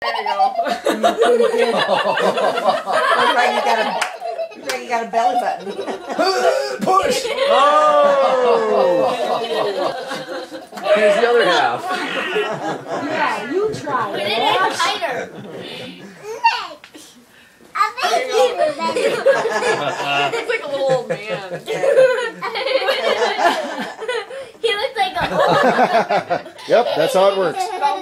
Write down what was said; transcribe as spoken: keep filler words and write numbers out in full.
There you go. Looks like you got a, looks like you got a belly button. Push! Oh! Here's the other half. Yeah, you try it. Put it in tighter. Looks like a little old man. He looks like a old Yep, that's how it works.